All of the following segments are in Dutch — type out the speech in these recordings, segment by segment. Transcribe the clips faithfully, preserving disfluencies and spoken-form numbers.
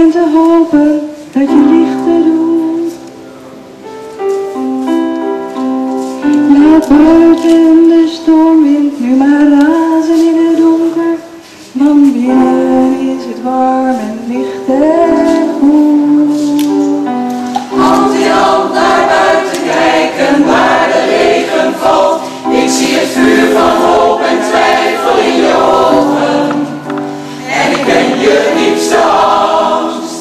en te hopen dat je lichten doet. Laat buiten de stormwind nu maar razen in het donker, want binnen is het warm en licht en goed. Hand in hand naar buiten kijken waar de regen valt. Ik zie het vuur van hoop en twijfel in je ogen. En ik ken je diepste angst.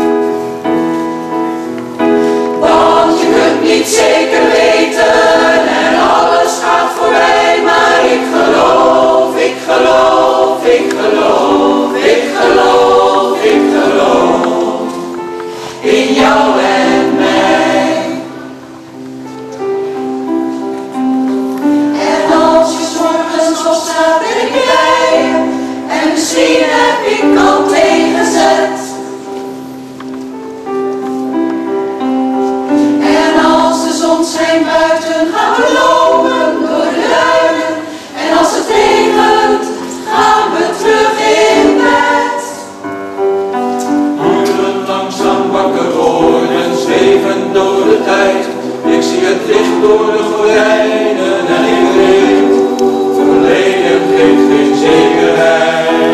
Want je kunt niet zeker weten en alles gaat voorbij. Maar ik geloof, ik geloof, ik geloof, ik geloof, ik geloof in jou en mij. En als je 's morgens opstaat ben ik blij. En misschien heb ik al tegenzet. En als de zon schijnt buiten gaan we lopen door de duinen. En als het regent gaan we terug in bed. Uren langzaam wakker worden, zweven door de tijd. Ik zie het licht door de gordijnen en ik weet, verleden geeft geen zekerheid.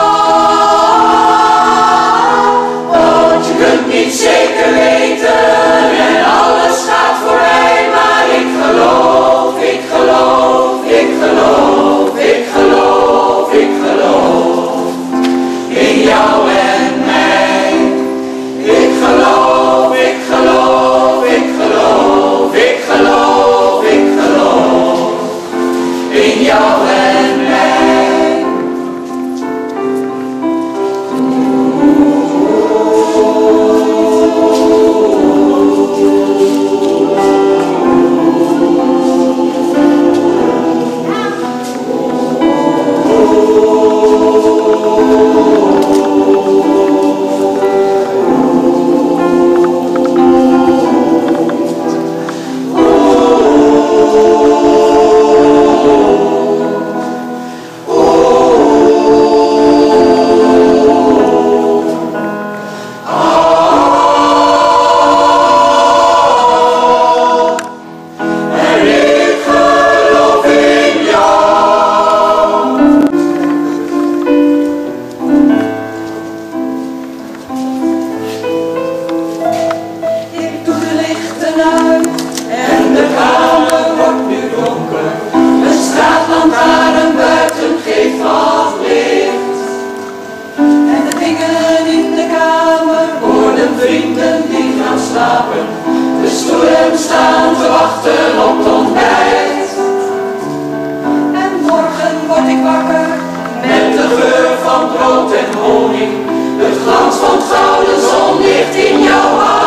Want je kunt niet zeker weten en alles gaat voorbij. Maar ik geloof, ik geloof, ik geloof, ik geloof, ik geloof in jou en mij. Ik geloof, ik geloof, ik geloof, ik geloof, ik geloof in jou en mij. De stoelen staan te wachten op het ontbijt. En morgen word ik wakker met de geur van brood en honing. Het glans van gouden zonlicht in jouw hand.